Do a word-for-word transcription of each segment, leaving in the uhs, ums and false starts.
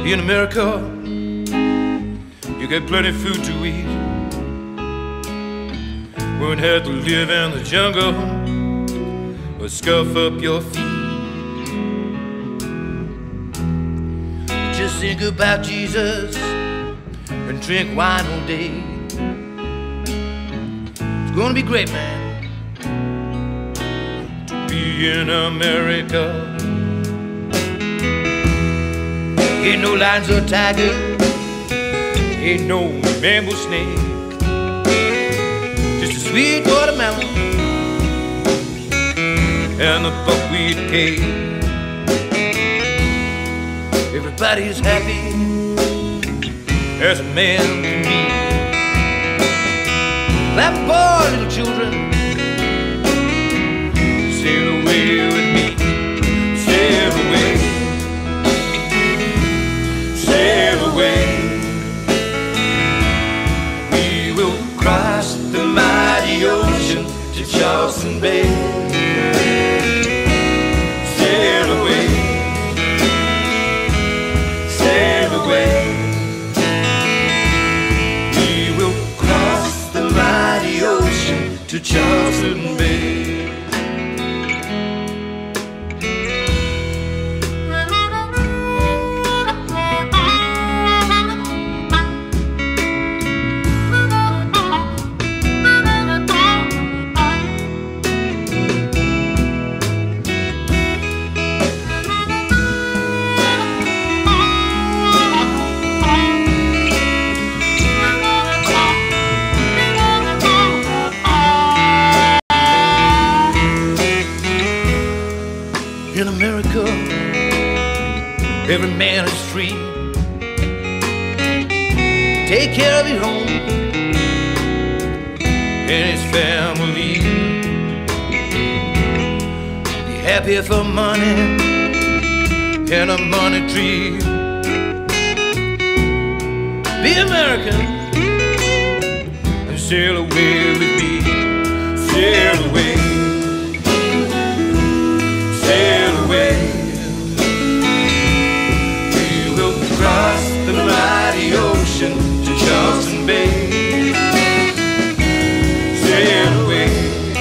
In America, you get plenty of food to eat. Won't have to live in the jungle or scuff up your feet. Just think about Jesus and drink wine all day. It's gonna be great, man, to be in America. Ain't no lions or tigers, ain't no rainbow snake, just a sweet watermelon and the buckwheat cake. Everybody's happy as a man can be. Clap for little children, sail away with me, sail away, sail away. We will cross the mighty ocean to Charleston Bay. Sail away, sail away. We will cross the mighty ocean to Charleston Bay. In America, every man is free. Take care of your home and his family. Be happy for money and a money tree. Be American and sail away with me. Sail away, sail away. We will cross the mighty ocean to Charleston Bay. Sail away,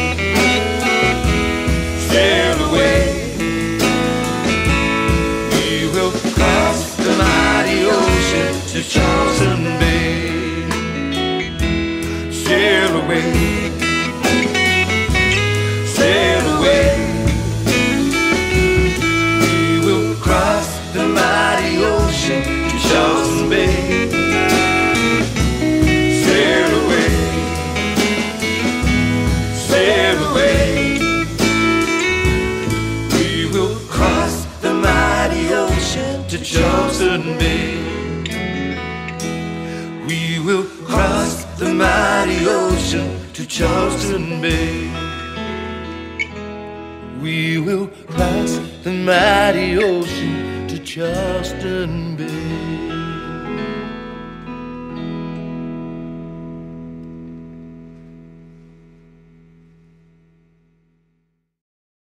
sail away. We will cross the mighty ocean to Charleston Bay. Sail away, sail away. The mighty ocean to Charleston Bay. Sail away, sail away. We will cross the mighty ocean to Charleston Bay. We will cross the mighty ocean to Charleston Bay. We will cross the mighty ocean to Charleston Bay.